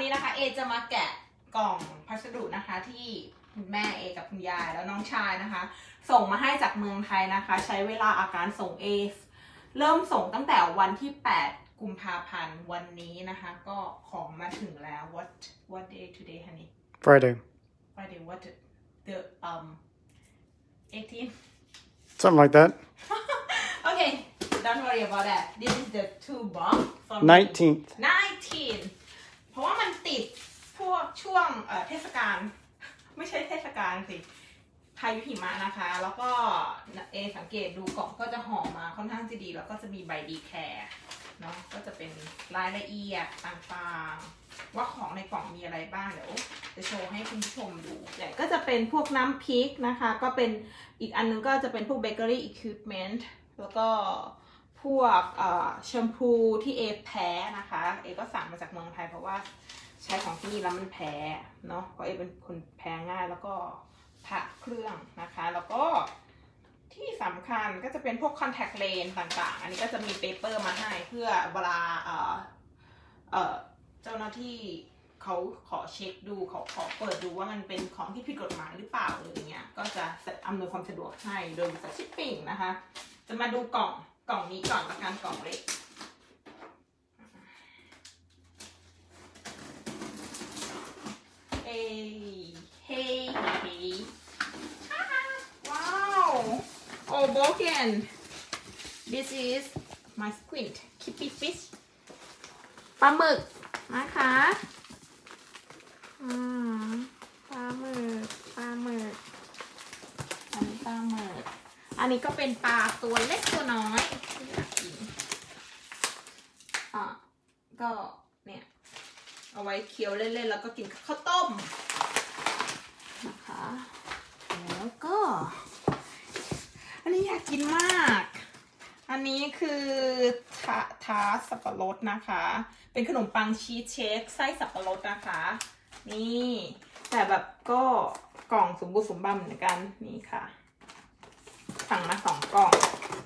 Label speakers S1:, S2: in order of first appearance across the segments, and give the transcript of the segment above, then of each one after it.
S1: นี้นะคะเอจะมาแกะกล่องพัสดุนะคะที่คุณแม่เอกับคุณยายแล้วน้องชายนะคะส่งมาให้จากเมืองไทยนะคะใช้เวลาอาการส่งเอเริ่มส่งตั้งแต่วันที่8กุมภาพันธ์วันนี้นะคะก็ของมาถึงแล้ว what day today honey
S2: Friday
S1: what the 18
S2: something like that
S1: okay don't worry about that this is the two box from
S2: 19th
S1: เพราะว่ามันติดพวกช่วงเทศกาลไม่ใช่เทศกาลสิพายุหิมะนะคะแล้วก็เอสังเกตดูกล่องก็จะห่อมาค่อนข้างจะดีแล้วก็จะมีใบดีแคร์เนาะก็จะเป็นรายละเอียดต่างๆว่าของในกล่องมีอะไรบ้างเดี๋ยวจะโชว์ให้คุณผู้ชมดูแต่ก็จะเป็นพวกน้ำพริกนะคะก็เป็นอีกอันนึงก็จะเป็นพวกเบเกอรี่อุปกรณ์แล้วก็พวกแชมพูที่เอแพ้นะคะเอก็สั่งมาจากเมืองไทยเพราะว่าใช้ของที่นี่แล้วมันแพ้เนาะเพราะเอเป็นคนแพ้ง่ายแล้วก็ผ่าเครื่องนะคะแล้วก็ที่สำคัญก็จะเป็นพวกคอนแทคเลนส์ต่างๆอันนี้ก็จะมีเปเปอร์มาให้เพื่อเวลาเจ้าหน้าที่เขาขอเช็คดูเขาขอเปิดดูว่ามันเป็นของที่ผิดกฎหมายหรือเปล่าหรืออย่างเงี้ยก็จะอำนวยความสะดวกให้โดยบริษัทชิปปิ้งนะคะจะมาดูกล่องนี้ก่อนละกันกล่องเล็กเฮ้ว้าวโอ้โบเกน this is my squid kippy fish ปลาหมึกนะคะปลาหมึกอันนี้ปลาหมึกอันนี้ก็เป็นปลาตัวเล็กตัวน้อยที่อยากกินก็เนี่ยเอาไว้เคี้ยวเล่นๆแล้วก็กินข้าวต้มนะคะแล้วก็อันนี้อยากกินมากอันนี้คือทาร์ตสับปะรดนะคะเป็นขนมปังชีสเชคไส้สับปะรดนะคะนี่แต่แบบก็กล่องสมบูรณ์สมบัติเหมือนกันนี่ค่ะสั่งมา2 กล่อง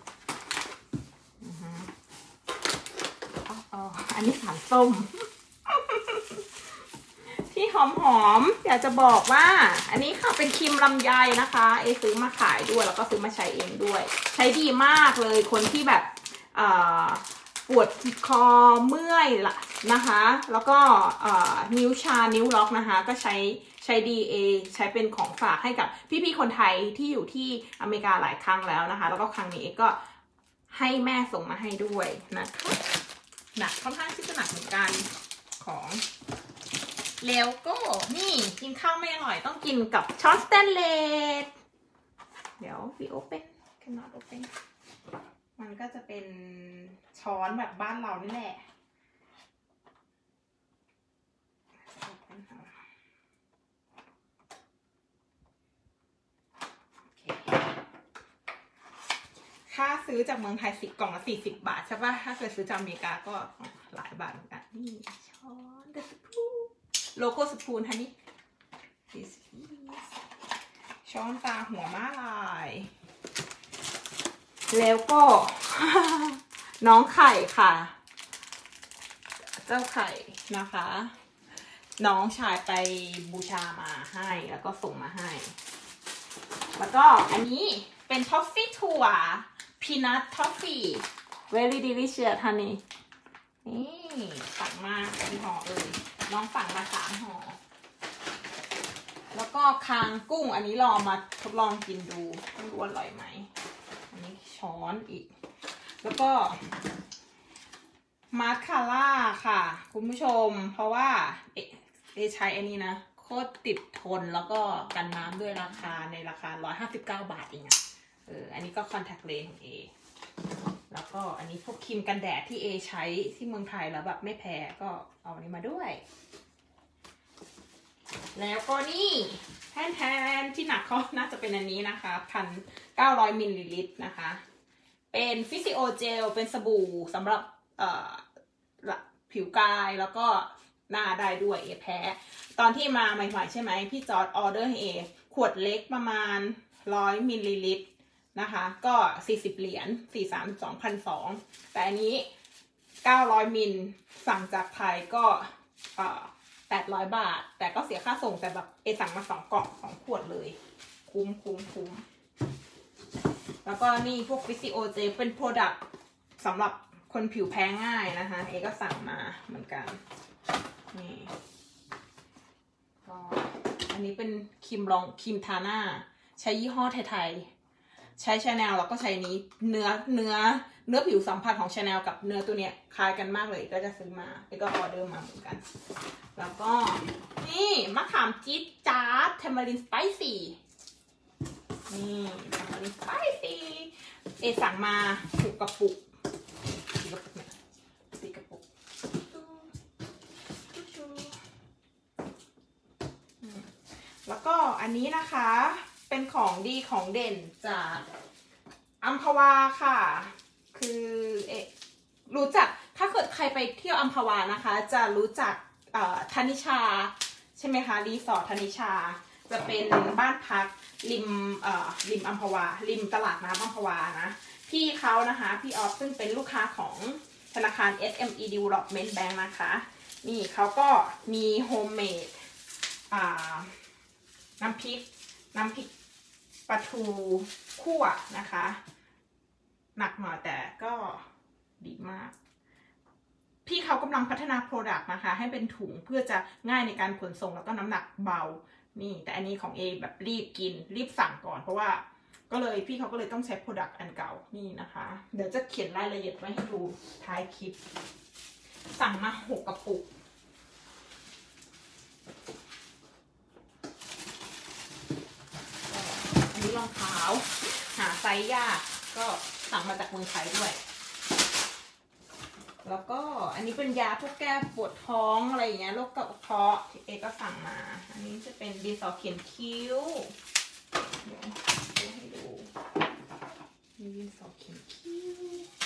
S1: อันนี้สารส้ม ที่หอมอยากจะบอกว่าอันนี้ค่ะเป็นครีมลำไยนะคะเอซื้อมาขายด้วยแล้วก็ซื้อมาใช้เองด้วยใช้ดีมากเลยคนที่แบบปวดคอเมื่อยละนะคะแล้วก็นิ้วชานิ้วล็อกนะคะก็ใช้ดีเอใช้เป็นของฝากให้กับพี่ๆคนไทยที่อยู่ที่อเมริกาหลายครั้งแล้วนะคะแล้วก็ครั้งนี้เอก็ให้แม่ส่งมาให้ด้วยนะคะหนักค่อนข้างที่จะหนักเหมือนกันของแล้วก็นี่กินข้าวไม่อร่อยต้องกินกับช้อนสแตนเลสเดี๋ยวwe open cannot open มันก็จะเป็นช้อนแบบบ้านเรานี่แหละถ้าซื้อจากเมืองไทย10 กล่องละ40 บาทใช่ป่ะถ้าเกิดซื้อจากอเมริกาก็หลายบาทเหมือนกันนี่ช้อนเดสปูโลโก้สปูนฮะนี่ this is ช้อนตาหัวม้าลายแล้วก็ น้องไข่ค่ะเจ้าไข่นะคะน้องชายไปบูชามาให้แล้วก็ส่งมาให้แล้วก็อันนี้เป็นทอฟฟี่ถั่วพีนัททอฟฟี่ very delicious honey นี่สั่งมากี่ห่อน้องสั่งมา3 ห่อแล้วก็คางกุ้งอันนี้ลองมาทดลองกินดูไม่รู้อร่อยไหมอันนี้ช้อนอีกแล้วก็มาสคาร่าค่ะคุณผู้ชมเพราะว่าใช้อันนี้นะโคตรติดทนแล้วก็กันน้ำด้วยราคา159 บาทเองอ่ะอันนี้ก็คอนแทคเลนส์ของเอแล้วก็อันนี้พวกครีมกันแดดที่เอใช้ที่เมืองไทยแล้วแบบไม่แพ้ก็เอาอันนี้มาด้วยแล้วก็นี่แทนที่หนักเขาน่าจะเป็นอันนี้นะคะ1,900 มิลลิลิตรนะคะเป็นฟิสิโอเจลเป็นสบู่สำหรับผิวกายแล้วก็หน้าได้ด้วยเอแพ้ตอนที่มาใหม่ๆใช่ไหมพี่จอร์ดออเดอร์ให้เอขวดเล็กประมาณ100 มิลลิลิตรนะคะก็40 เหรียญ42,200แต่อันนี้900 มิลสั่งจากไทยก็ 800 บาทแต่ก็เสียค่าส่งแต่แบบสั่งมา2 กล่อง2 ขวดเลยคุ้มแล้วก็นี่พวกฟิสิโอเจเป็นโปรดักต์สำหรับคนผิวแพ้ง่ายนะคะก็สั่งมาเหมือนกันนี่ก็อันนี้เป็นครีมทาหน้าใช้ยี่ห้อไทยๆใช้ Chanel แล้วก็ใช้นี้เนื้อผิวสัมผัสของ Chanel กับเนื้อตัวเนี้ยคล้ายกันมากเลยก็จะซื้อมาแล้วก็ออเดอร์มาเหมือนกันแล้วก็นี่มะขามจี๊ดจ๊าดเทมเบอรินสไปซี่นี่เทมเบอรินสไปซี่สั่งมา6 กระปุก4 กระปุกแล้วก็อันนี้นะคะเป็นของดีของเด่นจากอัมพวาค่ะคือรู้จักถ้าเกิดใครไปเที่ยวอัมพวานะคะจะรู้จักธนิชาใช่ไหมคะรีสอร์ทธนิชาจะเป็นบ้านพักริมอัมพวาริมตลาดน้ำอัมพวานะพี่เขานะคะพี่ออฟซึ่งเป็นลูกค้าของธนาคาร SME Development Bank นะคะนี่เขาก็มีโฮมเมดน้ำพริกปลาทูคั่วนะคะหนักหน่อยแต่ก็ดีมากพี่เขากำลังพัฒนาโปรดักต์นะคะให้เป็นถุงเพื่อจะง่ายในการขนส่งแล้วก็น้ำหนักเบานี่แต่อันนี้ของแบบรีบกินรีบสั่งก่อนเพราะว่าพี่เขาก็เลยต้องใช้โปรดักต์อันเก่านี่นะคะเดี๋ยวจะเขียนรายละเอียดไว้ให้ดูท้ายคลิปสั่งมา6 กระปุกอันนี้รองเท้าหาไซส์ยากก็สั่งมาจากเมืองไทยด้วยแล้วก็อันนี้เป็นยาพวกแก้ปวดท้องอะไรอย่างเงี้ยโรคกระเพาะก็สั่งมาอันนี้จะเป็นดินสอเขียนคิ้วเดี๋ยวให้ดูมีดินสอเขียนคิ้ว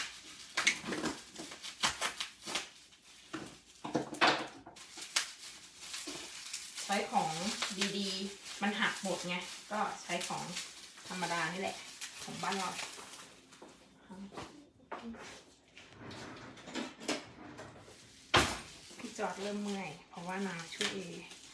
S1: ใช้ของดีๆมันหักหมดไงก็ใช้ของธรรมดานี่แหละของบ้านเราพี่จอดเริ่มเมื่อยเพราะว่านาช่วย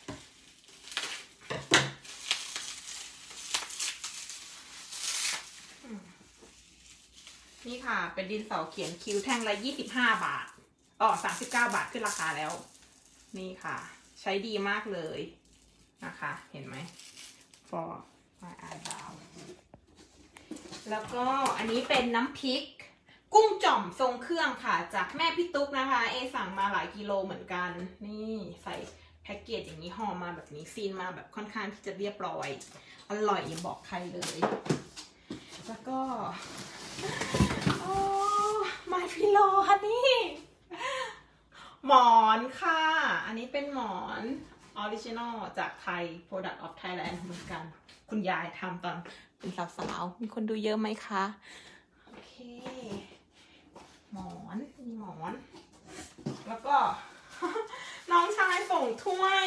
S1: นี่ค่ะเป็นดินสอเขียนคิ้วแท่งละ25 บาท39 บาทขึ้นราคาแล้วนี่ค่ะใช้ดีมากเลยนะคะเห็นไหม for my eyebrow แล้วก็อันนี้เป็นน้ำพริกกุ้งจ่อมทรงเครื่องค่ะจากแม่พี่ตุ๊กนะคะสั่งมาหลายกิโลเหมือนกันนี่ใส่แพ็กเกจอย่างนี้ห่อมาแบบนี้ซีนมาแบบค่อนข้างที่จะเรียบร้อยอร่อยอย่าบอกใครเลยแล้วก็โอ้มาพี่โลค่ะนี่หมอนค่ะอันนี้เป็นหมอนออริจินอลจากไทย Product of Thailand เหมือนกันคุณยายทำตอนเป็นสาวๆมีคนดูเยอะไหมคะโอเคหมอนมีหมอนแล้วก็ น้องชายส่งถ้วย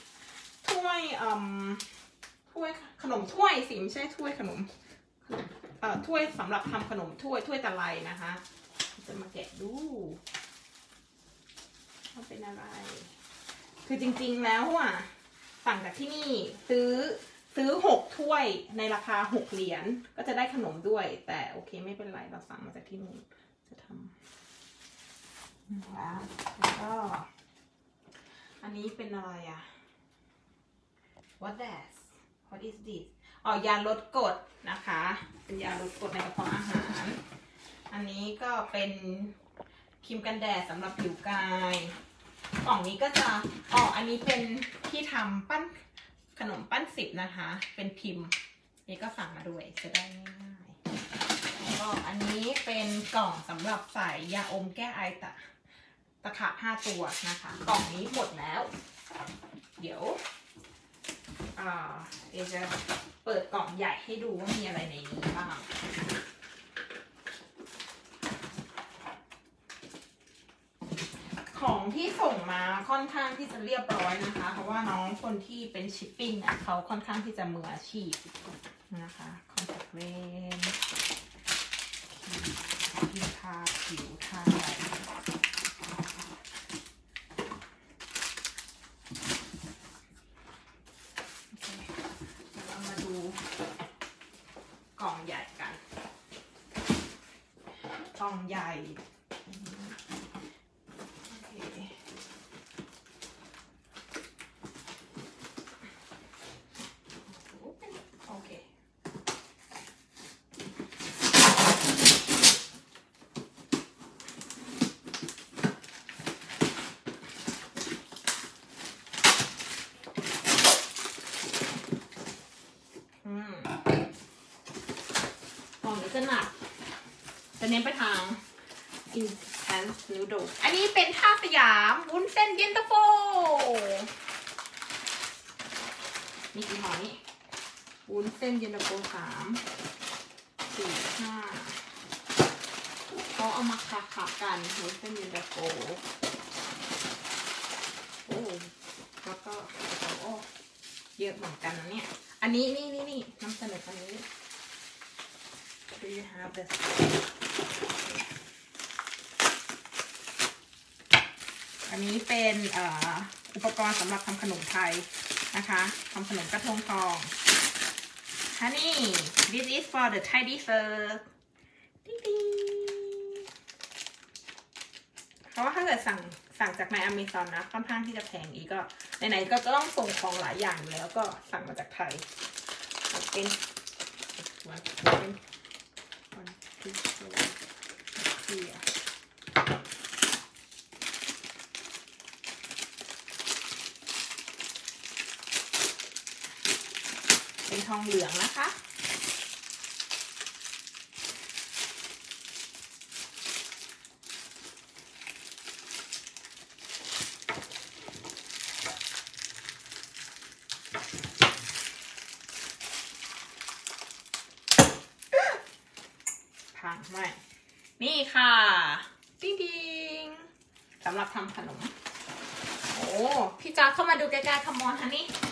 S1: ขนมถ้วยสิไม่ใช่ถ้วยขนมถ้วยสำหรับทำขนมถ้วยตะไลนะคะจะมาแกะดูว่าเป็นอะไรคือจริงๆแล้วสั่งจากที่นี่ซื้อ6 ถ้วยในราคา6 เหรียญก็จะได้ขนมด้วยแต่โอเคไม่เป็นไรเราสั่งมาจากที่นู่นจะทำแล้วก็อันนี้เป็นอะไรwhat is this ยาลดกรดนะคะเป็นยาลดกรดในกระเพาะอาหารอันนี้ก็เป็นครีมกันแดดสำหรับผิวกายกล่องนี้ก็จะอันนี้เป็นที่ทำปั้นขนมปั้น10นะคะเป็นพิมพ์นี่ก็สั่งมาด้วยจะได้ง่ายๆแล้วก็อันนี้เป็นกล่องสำหรับใส่ยาอมแก้ไอตะขาบ5 ตัวนะคะกล่องนี้หมดแล้วเดี๋ยวจะเปิดกล่องใหญ่ให้ดูว่ามีอะไรในนี้บ้างของที่ส่งมาค่อนข้างที่จะเรียบร้อยนะคะเพราะว่าน้องคนที่เป็นชิปปิ้งเขาค่อนข้างที่จะมืออาชีพนะคะคอนแทคเลนส์ที่ทาผิวทาล่องใหญ่โอเคกล่องนี้จะหนักจะเน้นไปทาง intense noodle อันนี้เป็นท่าสยามวุ้นเส้นเย็นตาโฟมีกี่ห่อนี้วุ้นเส้นเย็นตาโฟ3 4 5เขาเอามาขับกันวุ้นเส้นเย็นตาโฟโอ้แล้วก็โอ้เยอะเหมือนกันนะเนี่ยอันนี้นี่นำเสนออันนี้ Do you have this อันนี้เป็นอุปกรณ์สำหรับทำขนมไทยนะคะทำขนมกระทงทอง Honey this is for the Thai dessert เพราะว่าถ้าเกิดสั่งจากใน Amazon นะค่อนข้างที่จะแพงอีกก็ไหนๆก็ต้องส่งของหลายอย่างอยู่แล้วก็สั่งมาจากไทยเป็นเป็นทองเหลืองนะคะพังไหมนี่ค่ะติ๊งสำหรับทำขนมโอ้พี่จ๋าเข้ามาดูใกล้ๆคำมอนฮะ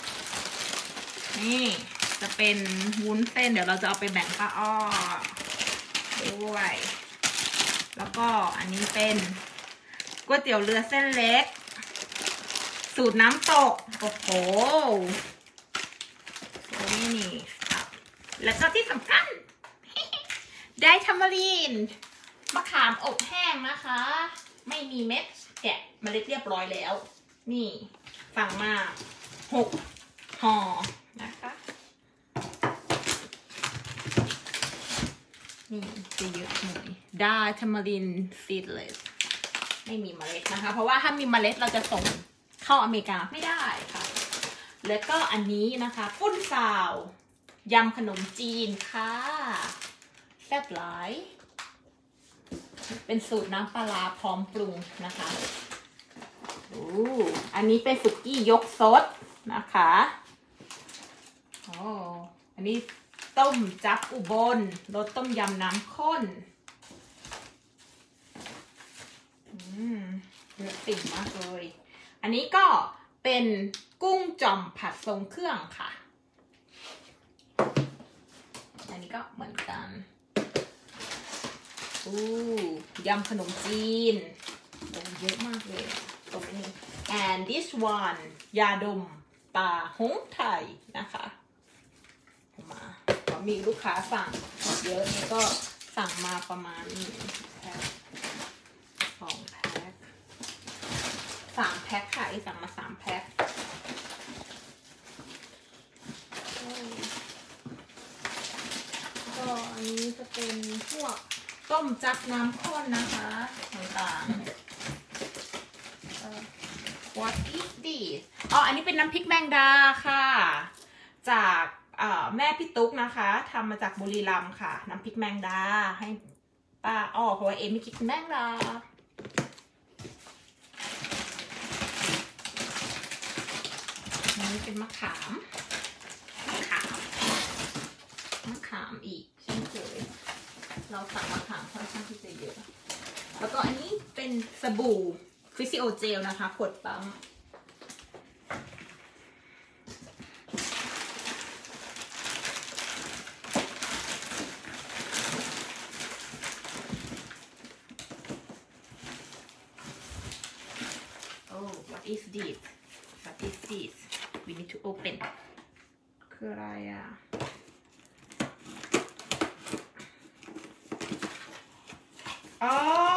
S1: นี่จะเป็นวุ้นเส้นเดี๋ยวเราจะเอาไปแบ่งป้าอ้อด้วยแล้วก็อันนี้เป็นก๋วยเตี๋ยวเรือเส้นเล็กสูตรน้ำตกโอ้โหนี่ครับแล้วก็ที่สำคัญได้ทามารีนมะขามอบแห้งนะคะไม่มีเม็ดแกะเมล็ดเรียบร้อยแล้วนี่สั่งมา6 ห่อนะคะนี่จะเยอะหน่อยได้ทามารีนซีดเลสไม่มีเมล็ดนะคะเพราะว่าถ้ามีเมล็ดเราจะส่งเข้าอเมริกาไม่ได้ค่ะแล้วก็อันนี้นะคะปุ้นซาวยำขนมจีนค่ะแซ่บหลายเป็นสูตรน้ำปลาร้าพร้อมปรุงนะคะอันนี้เป็นสุกี้ยกซดนะคะอันนี้ต้มจับอุบลรสต้มยำน้ำข้นเยอะติ่งมากเลยอันนี้ก็เป็นกุ้งจ่อมผัดทรงเครื่องค่ะอันนี้ก็เหมือนกันยำขนมจีนเยอะมากเลยตรงนี้ and this one ยาดมตาหงไทยนะคะมามีลูกค้าสั่งเยอะก็สั่งมาประมาณ1 แพ็ค2 แพ็ค3 แพ็คค่ะสั่งมา3 แพ็คก็อันนี้จะเป็นพวกต้มจับน้ำข้นนะคะต่างๆWhat is this อันนี้เป็นน้ำพริกแมงดาค่ะจากแม่พี่ตุ๊กนะคะทำมาจากบุรีรัมย์ค่ะน้ำพริกแมงดาให้ป้าเพราะว่าไม่คิดแมงดานี่เป็นมะขามอีกเช่นเคยเราสั่งมะขามค่อนข้างที่จะเยอะแล้วก็อันนี้เป็นสบู่ฟิซิโอเจลนะคะขวดปั๊มWhat is this we need to open คืออะไรอ่ะอ๋อ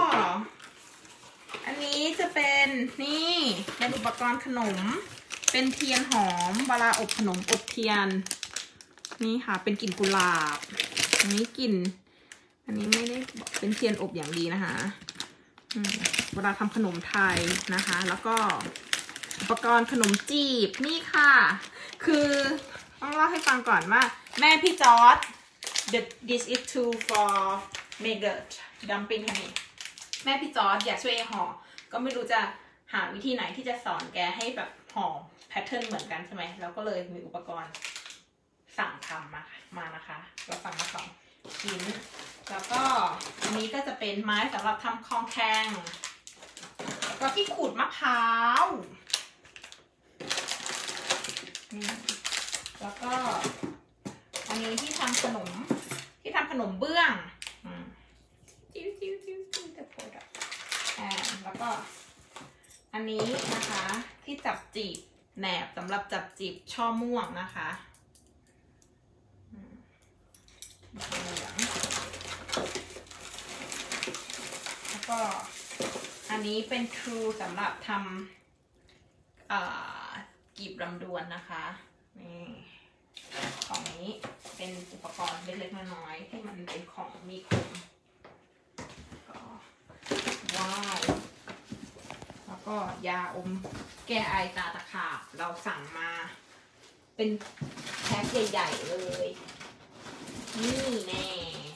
S1: อันนี้จะเป็นนี่เป็นอุปกรณ์ขนมเป็นเทียนหอมเวลาอบขนมอบเทียนนี่ค่ะเป็นกลิ่นกุหลาบอันนี้กลิ่นอันนี้ไม่ได้เป็นเทียนอบอย่างดีนะคะเวลาทำขนมไทยนะคะแล้วก็อุปกรณ์ขนมจีบนี่ค่ะคือต้องเล่าให้ฟังก่อนว่าแม่พี่จอร์จ this is too for make the dumpling honey แม่พี่จอร์จอยากช่วยห่อก็ไม่รู้จะหาวิธีไหนที่จะสอนแกให้แบบห่อแพทเทิร์นเหมือนกันใช่ไหมแล้วก็เลยมีอุปกรณ์สั่งทำมานะคะเราสั่งมา2 ชิ้นแล้วก็อันนี้ก็จะเป็นไม้สำหรับทำคองแคงแล้วก็ที่ขูดมะพร้าวแล้วก็อันนี้ที่ทำขนมเบื้องจิ้วแต่โพดแล้วก็อันนี้นะคะที่จับจีบแหนบสำหรับจับจีบช่อม่วงนะคะแล้วก็อันนี้เป็นทรูสำหรับทำกีบลำดวนนะคะนี่ของนี้เป็นอุปกรณ์เล็กๆน้อยๆที่มันเป็นของมีคมว้าวแล้วก็ยาอมแก้ไอตาตะขาบเราสั่งมาเป็นแพ็คใหญ่ๆเลยนี่แน่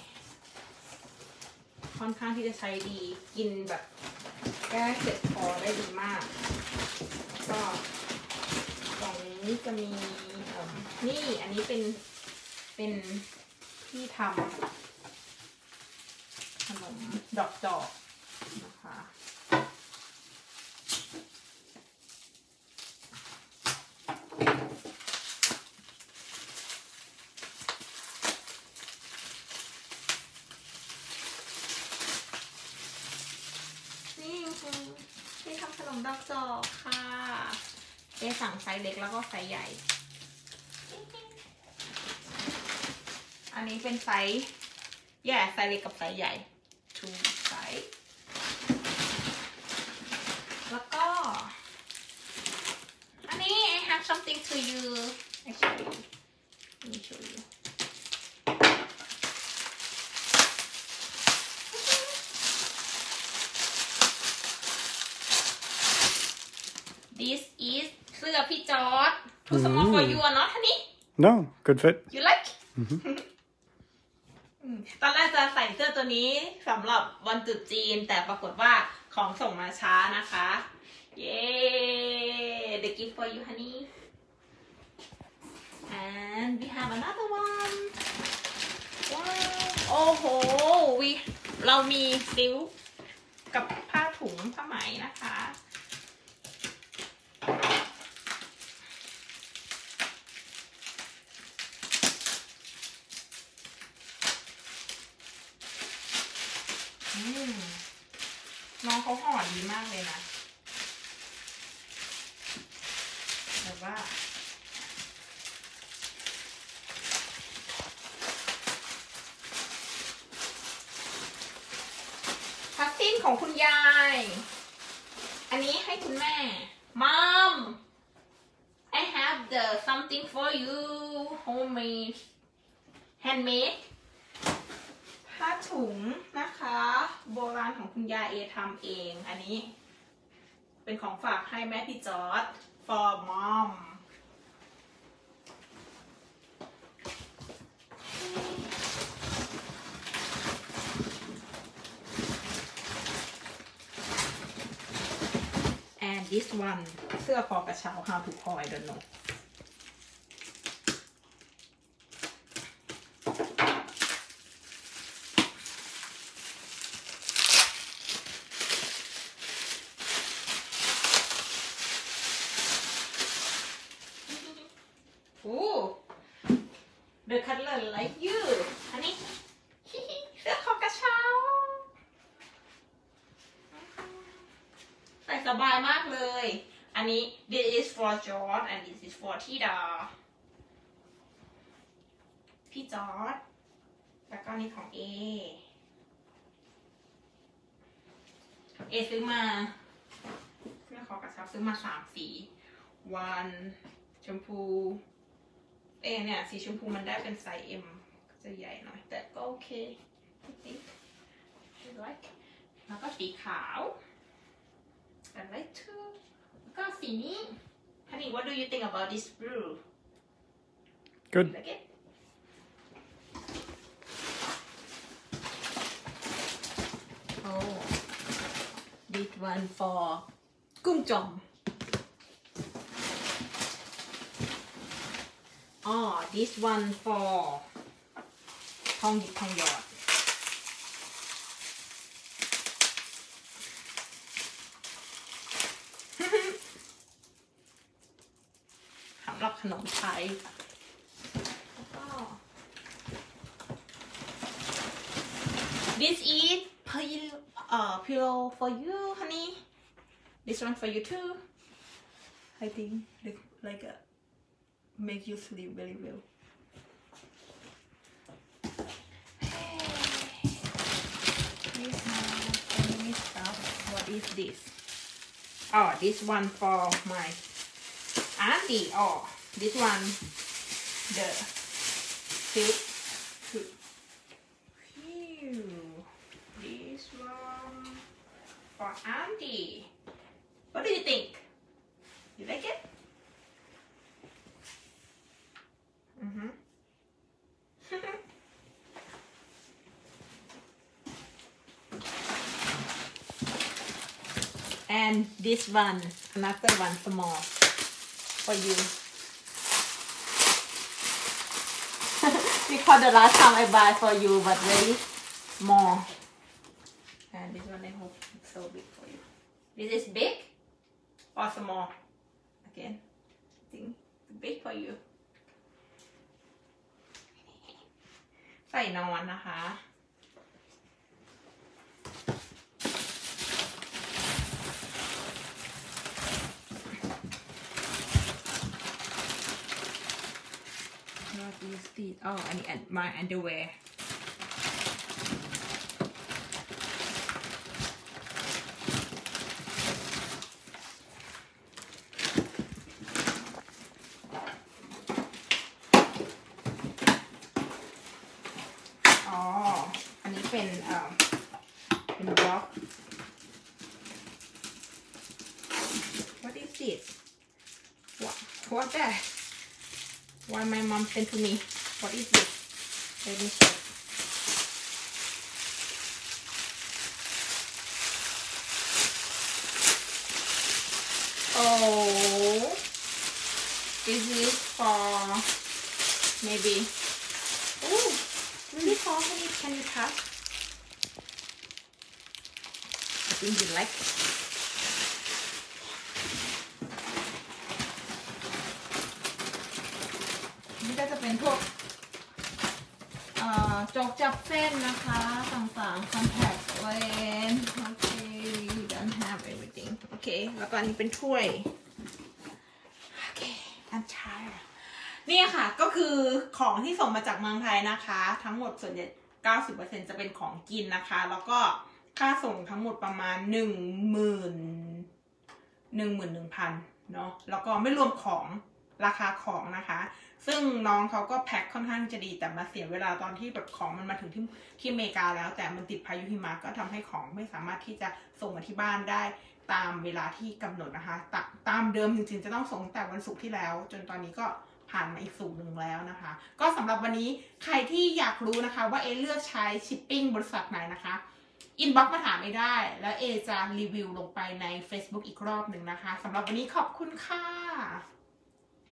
S1: ค่อนข้างที่จะใช้ดีกินแบบแก้เจ็บคอได้ดีมากก็กล่องนี้จะมีนี่อันนี้เป็นที่ทำขนมดอกจอกนะคะที่ทำขนมดอกจอกค่ะสั่งไซส์เล็กแล้วก็ไซส์ใหญ่อันนี้เป็นไซส์ไซส์เล็กกับไซส์ใหญ่ two size แล้วก็อันนี้ I have something to you actually let me show you this is เสื้อพี่จอร์จ too small for you or not honey
S2: No good fit
S1: you like ตอนแรกจะใส่เสื้อตัวนี้สำหรับวันตรุษจีนแต่ปรากฏว่าของส่งมาช้านะคะเย้ the gift for you honey and we have another one ว้าวโอ้โหเรามีซิลกับผ้าถุงผ้าไหมนะคะน้องเขาห่อดีมากเลยนะแบบว่าพัสติ้นของคุณยายอันนี้ให้คุณแม่ Mom I have the something for you homemade handmadeผ้าถุงนะคะโบราณของคุณยายทำเองอันนี้เป็นของฝากให้แม่พี่จอร์จ for mom and this one เสื้อคอกระเช้า how to call I don't know The color like you อันนี้เสื้อคอกระเช้าใส่สบายมากเลยอันนี้ this is for George and this is for ธิดาพี่จอร์จแล้วก็นี่ของ A เอซื้อมาไม่ขอกระชับซื้อมา3 สีวันชมพูเนี่ยสีชมพูมันได้เป็นไซส์ M จะใหญ่หน่อยแต่ก็โอเค I think I like แล้วก็สีขาว I like too แล้วก็สีนี้ Honey what do you think about this blue
S2: Good.
S1: You like it Oh this one for กุ้งจอมthis one for ทองหยิบทองหยอดสำหรับขนมไทยแล้วก็ this is pillow for you honey this one for you too I think like make you sleep very well What is this? Oh, this one for my auntie. Oh, this one, the silk. This one for auntie. What do you think? You like it? And this one, another one small for you. Because the last time I buy for you, but very small. And this one I hope it's so big for you. This is big or small? Again, I think it's big for you. ใส่นอนนะคะ What is this? Oh, and my underwear. Oh, อันนี้เป็นบล็อก What is this? What that? Why my mom sent to me? What is this? Let me check. Oh, is this for maybe? Oh, really small. Can you touch? I think you like it. นี่ก็จะเป็นพวกจกจับเส้นนะคะต่างๆ contact lens โอเค we don't have everything โอเคแล้วก็อันนี้เป็นถ้วยโอเค I'm tired นี่ค่ะก็คือของที่ส่งมาจากเมืองไทยนะคะทั้งหมดส่วนใหญ่ 90% จะเป็นของกินนะคะแล้วก็ค่าส่งทั้งหมดประมาณ 11,000 เนาะแล้วก็ไม่รวมของราคาของนะคะซึ่งน้องเขาก็แพ็คค่อนข้างจะดีแต่มาเสียเวลาตอนที่แบบของมันมาถึงที่อเมริกาแล้วแต่มันติดพายุหิมะก็ทำให้ของไม่สามารถที่จะส่งมาที่บ้านได้ตามเวลาที่กำหนดนะคะตามเดิมจริงๆจะต้องส่งแต่วันศุกร์ที่แล้วจนตอนนี้ก็ผ่านมาอีกสูตรหนึ่งแล้วนะคะก็สำหรับวันนี้ใครที่อยากรู้นะคะว่าเลือกใช้ชิปปิ้งบริษัทไหนนะคะอินบ็อกซ์มาถามไม่ได้แล้วจะรีวิวลงไปใน Facebook อีกรอบหนึ่งนะคะสำหรับวันนี้ขอบคุณค่ะ